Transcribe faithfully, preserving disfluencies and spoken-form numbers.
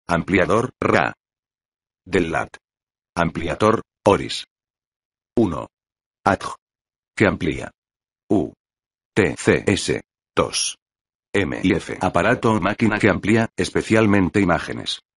Ampliador, R A. Del L A T. Ampliator, Oris. uno. A T G. Que amplía. U. T C S. dos. M y F. Aparato o máquina que amplía, especialmente imágenes.